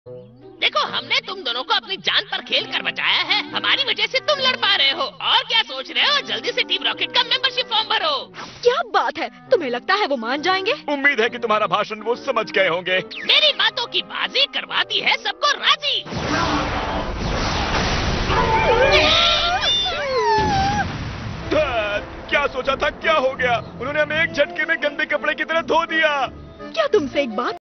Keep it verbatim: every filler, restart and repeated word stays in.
देखो, हमने तुम दोनों को अपनी जान पर खेल कर बचाया है। हमारी वजह से तुम लड़ पा रहे हो। और क्या सोच रहे हो? जल्दी से टीम रॉकेट का मेंबरशिप फॉर्म भरो। क्या बात है, तुम्हें लगता है वो मान जाएंगे? उम्मीद है कि तुम्हारा भाषण वो समझ गए होंगे। मेरी बातों की बाजी करवाती है सबको राजी। क्या सोचा था, क्या हो गया? उन्होंने हमें एक झटके में गंदे कपड़े की तरह धो दिया। क्या तुमसे एक बात